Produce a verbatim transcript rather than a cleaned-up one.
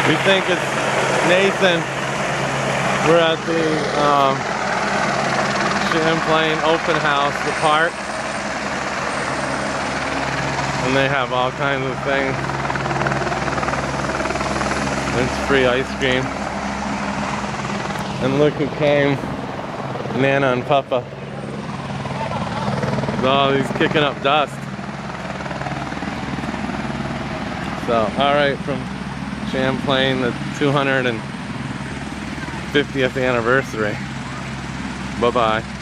We think it's Nathan. We're at the um, Champlains open house, the park. And they have all kinds of things. It's free ice cream. And look who came. Nana and Papa. Oh, he's kicking up dust. So, alright, from Champlains, the two hundred fiftieth anniversary. Bye-bye.